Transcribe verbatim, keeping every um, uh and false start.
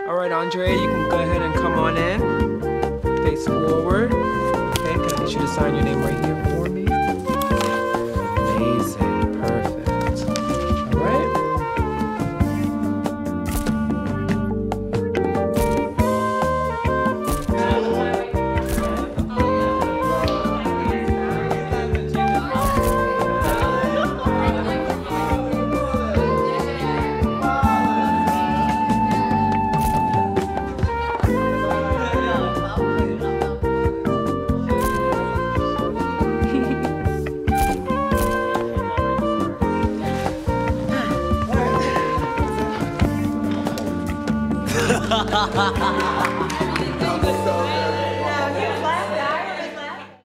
All right, Andrea, you can go ahead and come on in. Face forward. Okay, can I get you to sign your name right here for me? Amazing, perfect. All right. Ha ha ha ha!